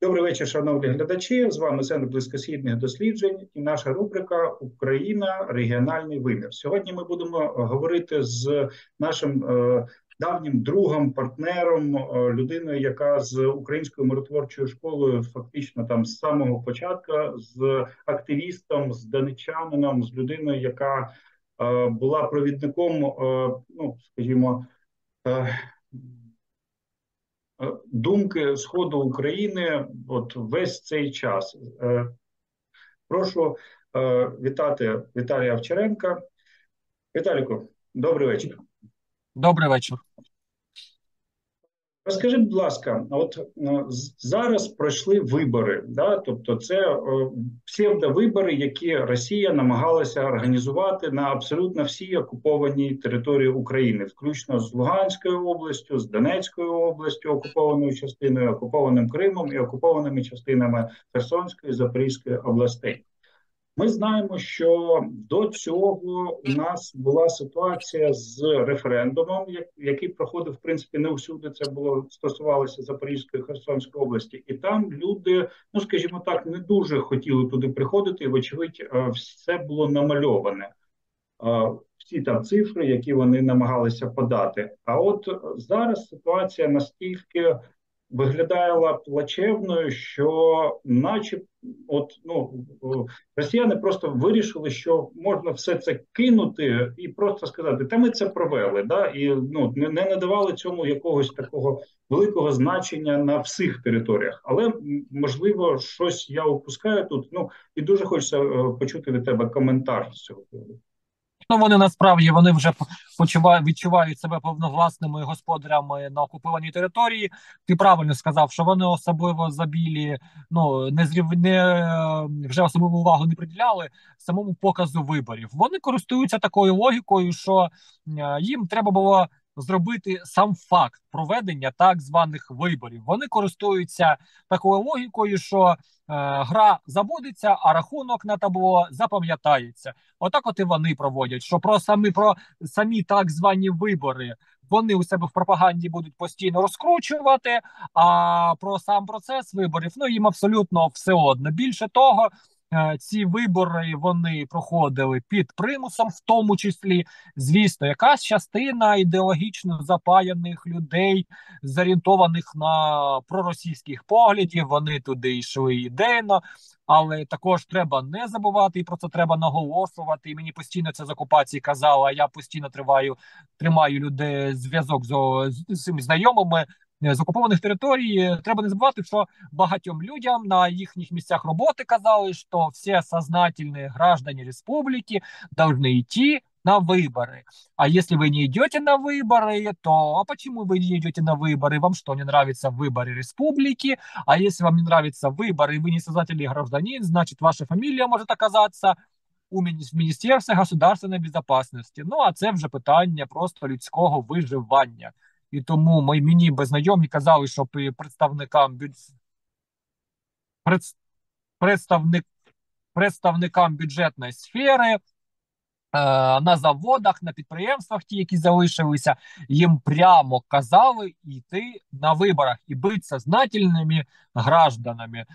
Добрий вечір, шановні глядачі. З вами Центр близькосхідних досліджень і наша рубрика Україна. Регіональний вимір. Сьогодні ми будемо говорити з нашим давнім другом, партнером, людиною, яка з українською миротворчою школою фактично там з самого початку, з активістом, з донеччанином, з людиною, яка була провідником, ну скажімо. Думки Сходу України от весь цей час. Прошу вітати Віталія Овчаренка. Віталіку, добрий вечір. Добрий вечір. Розкажи, будь ласка, от зараз пройшли вибори, да? Тобто це псевдовибори, які Росія намагалася організувати на абсолютно всій окупованій території України, включно з Луганською областю, з Донецькою областю, окупованою частиною, окупованим Кримом і окупованими частинами Херсонської і Запорізької областей. Ми знаємо, що до цього у нас була ситуація з референдумом, який проходив, в принципі, не всюди це було стосувалося Запорізької і Херсонської області. І там люди, ну скажімо так, не дуже хотіли туди приходити, і, вочевидь, все було намальоване. Всі там цифри, які вони намагалися подати. А от зараз ситуація настільки виглядала плачевною, що наче росіяни просто вирішили, що можна все це кинути і просто сказати, та ми це провели, да? І не надавали цьому якогось такого великого значення на всіх територіях. Але можливо, щось я опускаю тут. І дуже хочеться почути від тебе коментар з цього приводу. Ну, вони насправді вже відчувають себе повновласними господарями на окупованій території. Ти правильно сказав, що вони особливо забілі, вже особливу увагу не приділяли самому показу виборів. Вони користуються такою логікою, що їм треба було зробити сам факт проведення так званих виборів. Вони користуються такою логікою, що гра забудеться, а рахунок на табло запам'ятається. Отак от і вони проводять, що про самі так звані вибори вони у себе в пропаганді будуть постійно розкручувати, а про сам процес виборів, їм абсолютно все одно. Більше того, ці вибори вони проходили під примусом, в тому числі, звісно, якась частина ідеологічно запаяних людей, зорієнтованих на проросійських поглядів, вони туди йшли ідейно, але також треба не забувати, і про це треба наголошувати, і мені постійно це з окупації казали, а я постійно тримаю людей зв'язок з цими знайомими, з окупованих територій. Треба не забувати, що багатьом людям на їхніх місцях роботи казали, що всі сознательні граждане республики должны идти на выборы. А если вы не идете на выборы, то а почему вы не идете на выборы? Вам что, не нравятся выборы республики? А если вам не нравятся выборы, и вы не сознательный гражданин, значит, ваша фамилия может оказаться в Міністерстві государственної безпеки. А це вже питання просто людського виживання. І тому мені знайомі казали, що представникам бюджетної сфери на заводах, на підприємствах, ті, які залишилися, їм прямо казали йти на виборах і бути сознательними гражданами.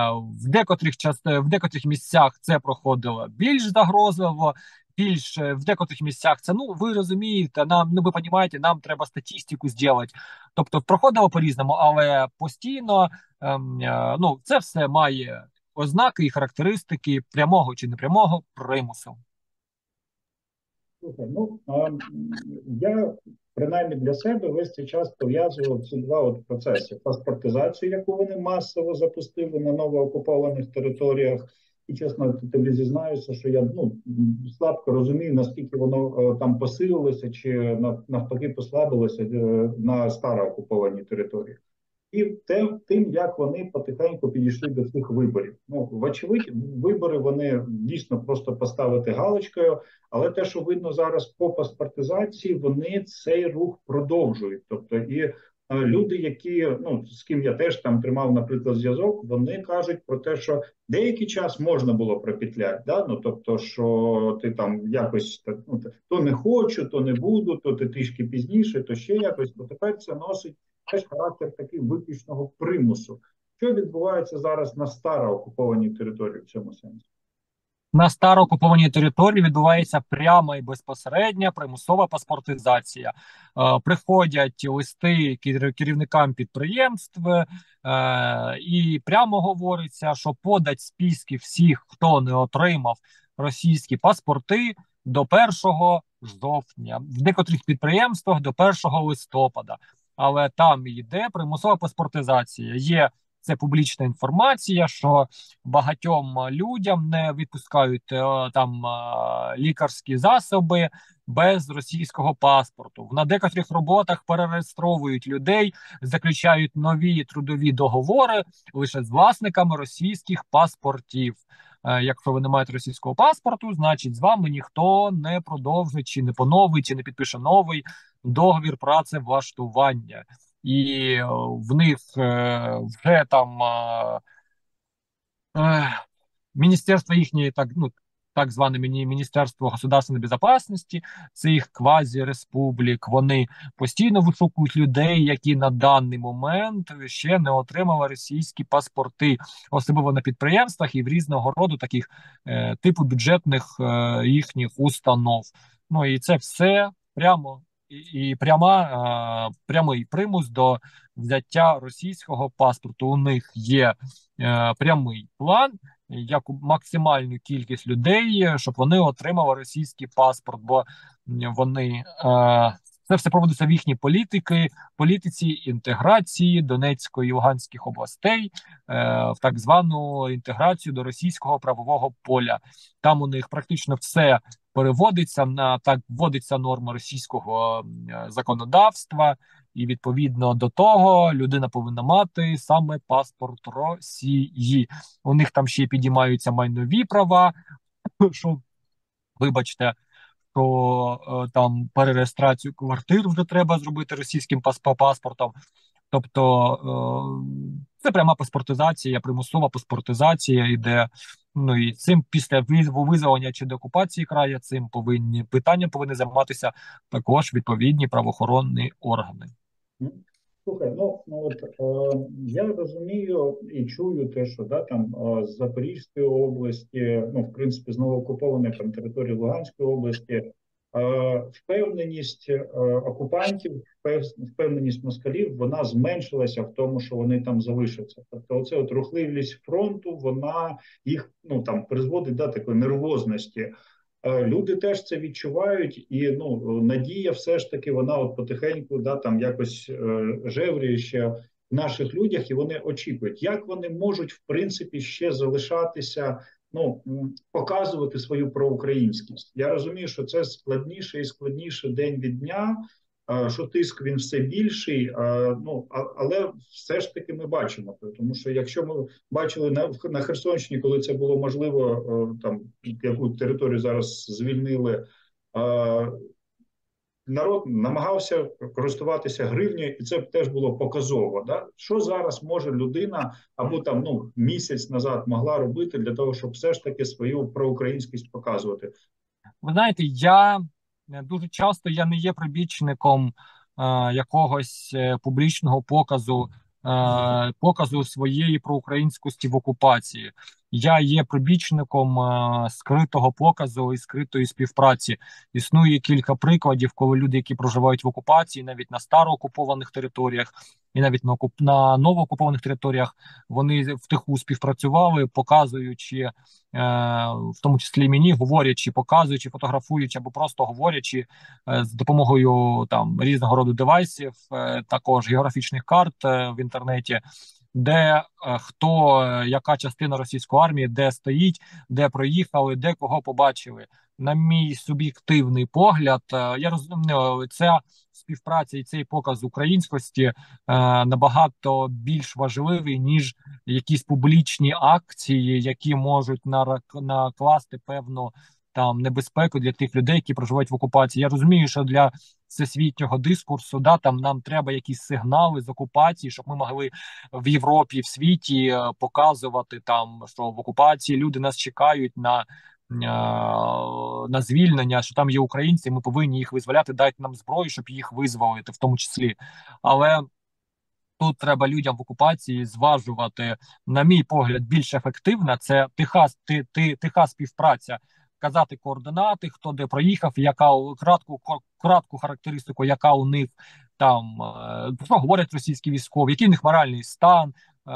В декотрих місцях це проходило більш загрозливо, в декотрих місцях це, ви розумієте, ви розумієте, нам треба статистику зробити. Тобто проходило по-різному, але постійно це все має ознаки і характеристики прямого чи непрямого примусу. Слухай, я принаймні для себе весь цей час пов'язував ці два процеси: паспортизацію, яку вони масово запустили на новоокупованих територіях, і чесно тобі зізнаюся, що я слабко розумію, наскільки воно там посилилося чи навпаки послабилося на староокупованій території. І тим, як вони потихеньку підійшли до цих виборів. Вочевидь, вибори вони дійсно просто поставити галочкою, але те, що видно зараз по паспортизації, вони цей рух продовжують. Тобто і люди, які, з ким я теж там тримав, наприклад, зв'язок, вони кажуть про те, що деякий час можна було пропетляти, да? Тобто, що ти там якось то не хочу, то не буду, то ти трішки пізніше, то ще якось, бо тепер це носить теж характер такий виключного примусу. Що відбувається зараз на староокупованій території в цьому сенсі? На староокупованій території відбувається пряма і безпосередня примусова паспортизація. Приходять листи керівникам підприємств, і прямо говориться, що подать списки всіх, хто не отримав російські паспорти до 1 жовтня, в декотрих підприємствах до 1 листопада. Але там йде примусова паспортизація. Є це публічна інформація, що багатьом людям не відпускають лікарські засоби без російського паспорту. На декотрих роботах перереєстровують людей, заключають нові трудові договори лише з власниками російських паспортів. Якщо ви не маєте російського паспорту, значить з вами ніхто не продовжить, чи не поновить, чи не підпише новий договір працевлаштування. І в них вже там міністерство їхнє, так зване Міністерство государственної безпечності цих квазі-республік, вони постійно вишукують людей, які на даний момент ще не отримали російські паспорти, особливо на підприємствах і в різного роду таких типу бюджетних їхніх установ. Ну і це все прямо і прямий примус до взяття російського паспорту. У них є прямий план, як максимальну кількість людей, щоб вони отримали російський паспорт, бо вони це все проводиться в їхній політиці інтеграції Донецької і Луганських областей в так звану інтеграцію до російського правового поля. Там у них практично все переводиться вводиться норма російського законодавства, і відповідно до того людина повинна мати саме паспорт Росії. У них там ще підіймаються майнові права, що, вибачте, що там перереєстрацію квартир вже треба зробити російським паспортом. Тобто це пряма паспортизація, примусова паспортизація йде. Ну і цим після визволення чи деокупації краю цим питанням повинні займатися також відповідні правоохоронні органи. Слухай, я розумію і чую те, що там з Запорізької області, в принципі, з новоокупованої там території Луганської області, впевненість окупантів, впевненість москалів, вона зменшилася в тому, що вони там залишаться. Тобто, оце рухливість фронту, вона їх призводить до такої нервозності. Люди теж це відчувають, і надія все ж таки вона потихеньку якось жевріє ще в наших людях, і вони очікують, як вони можуть в принципі ще залишатися, показувати свою проукраїнськість. Я розумію, що це складніше і складніше день від дня, що тиск він все більший, але все ж таки ми бачимо, тому що якщо ми бачили на Херсонщині, коли це було можливо, яку територію зараз звільнили, народ намагався користуватися гривнею, і це теж було показово. Да? Що зараз може людина або місяць назад могла робити для того, щоб все ж таки свою проукраїнськість показувати? Ви знаєте, я дуже часто не є прибічником якогось публічного показу своєї проукраїнськості в окупації. Я є прибічником скритого показу і скритої співпраці. Існує кілька прикладів, коли люди, які проживають в окупації, навіть на староокупованих територіях, і навіть на новоокупованих територіях, вони втиху співпрацювали, показуючи, в тому числі мені, говорячи, показуючи, фотографуючи або просто говорячи з допомогою різного роду девайсів, також географічних карт в інтернеті, де яка частина російської армії, де стоїть, де проїхали, де кого побачили. На мій суб'єктивний погляд, я розумію, ця співпраця і цей показ українськості набагато більш важливий, ніж якісь публічні акції, які можуть накласти певну небезпеку для тих людей, які проживають в окупації. Я розумію, що для всесвітнього дискурсу нам треба якісь сигнали з окупації, щоб ми могли в Європі, в світі показувати що в окупації люди нас чекають на звільнення, що там є українці, ми повинні їх визволяти, дайте нам зброю, щоб їх визволити, в тому числі. Але Тут треба людям в окупації зважувати, на мій погляд, більш ефективна. Це тиха співпраця, казати координати, хто де проїхав, яка кратку характеристику, яка у них там що говорять російські військові, який у них моральний стан.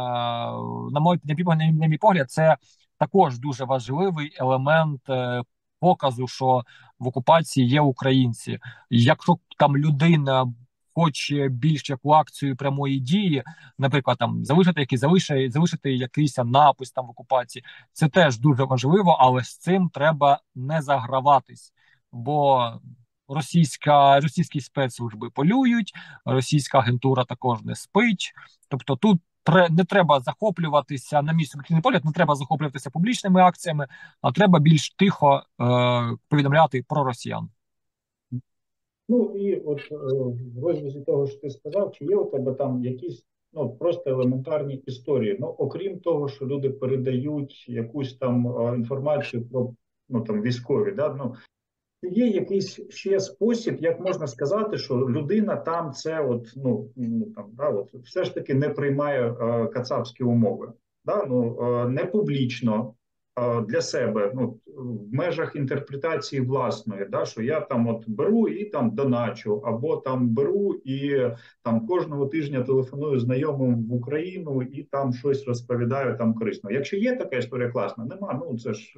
На мій погляд, це також дуже важливий елемент показу, що в окупації є українці. Якщо там людина хоче більш яку акцію прямої дії, наприклад, там залишити якийсь напис там в окупації, це теж дуже важливо, але з цим треба не заграватись, бо російські спецслужби полюють, російська агентура також не спить. Тобто тут не треба захоплюватися, на мій суб'єктивний погляд, не треба захоплюватися публічними акціями, а треба більш тихо повідомляти про росіян. Ну і от в розрізі того, що ти сказав, чи є у тебе там якісь просто елементарні історії? Ну, окрім того, що люди передають якусь там інформацію про там військові, да? Ну, є якийсь ще спосіб, як можна сказати, що людина там це все ж таки не приймає кацапські умови, да? Не публічно, для себе, в межах інтерпретації власної, да, що я там от беру і там доначу, або там беру і там кожного тижня телефоную знайомим в Україну і там щось розповідаю там корисно. Якщо є така історія класна, нема, це ж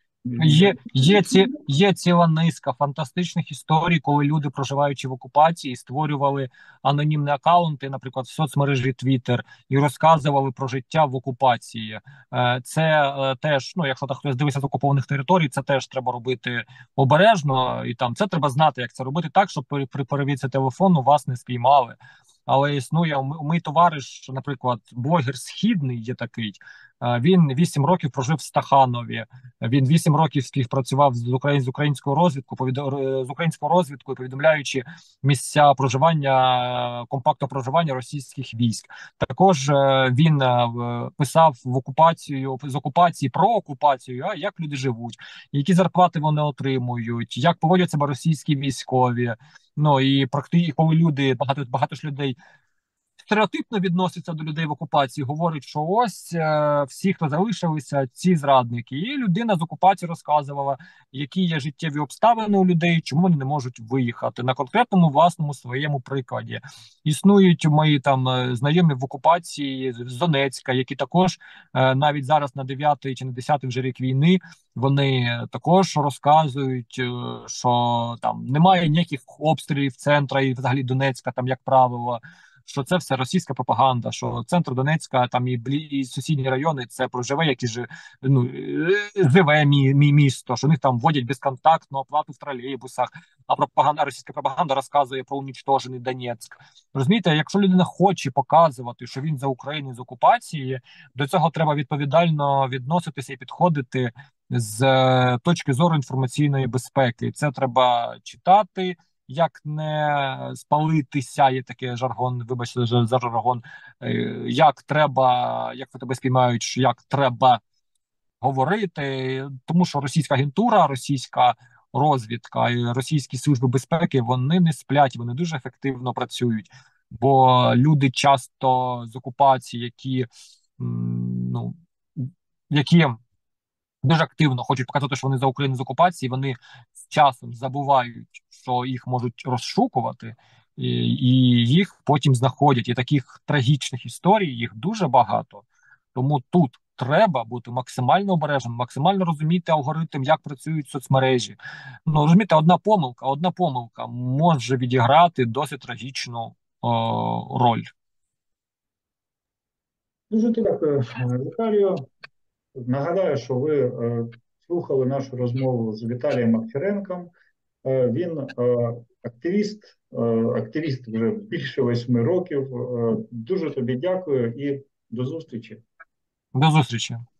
Є ціла низка фантастичних історій, коли люди, проживаючи в окупації, створювали анонімні акаунти, наприклад, в соцмережі Twitter, і розказували про життя в окупації. Це теж, якщо так хтось дивиться з окупованих територій, це теж треба робити обережно, і там це треба знати, як це робити так, щоб при перевірці телефону вас не спіймали. Але існує мій товариш, наприклад, блогер східний є такий. Він 8 років прожив в Стаханові. Він 8 років співпрацював з українською розвідкою, повідомляючи місця проживання, компактного проживання російських військ. Також він писав з окупації про окупацію, як люди живуть, які зарплати вони отримують, як поводять себе російські військові. Ну і коли багато ж людей стереотипно відноситься до людей в окупації, говорить, що ось всі, хто залишилися, ці зрадники. І людина з окупації розказувала, які є життєві обставини у людей, чому вони не можуть виїхати на конкретному власному своєму прикладі. Існують мої там знайомі в окупації з Донецька, які також навіть зараз на 9-й чи на 10-й вже рік війни вони також розказують, що там немає ніяких обстрілів центра і взагалі Донецька, там як правило. Що це все російська пропаганда, що центр Донецька там і сусідні райони це проживе, живе місто, що них там вводять безконтактну оплату в тролейбусах, а російська пропаганда розказує про унічтожений Донецьк. Розумієте, якщо людина хоче показувати, що він за Україну з окупації, до цього треба відповідально відноситися і підходити з точки зору інформаційної безпеки. Це треба читати. Як не спалитися, є такий жаргон, вибачте за жаргон, як тебе спіймають, як треба говорити, тому що російська агентура, російська розвідка і російські служби безпеки, вони не сплять, вони дуже ефективно працюють, бо люди часто з окупації, які дуже активно хочуть показати, що вони за Україну з окупації, вони з часом забувають, що їх можуть розшукувати, і їх потім знаходять. І таких трагічних історій їх дуже багато. Тому тут треба бути максимально обережним, максимально розуміти алгоритм, як працюють соцмережі. Розумієте, одна помилка може відіграти досить трагічну роль. Дуже дякую, Віталію. Нагадаю, що ви слухали нашу розмову з Віталієм Овчаренком. Він активіст вже більше 8 років. Дуже тобі дякую і до зустрічі. До зустрічі.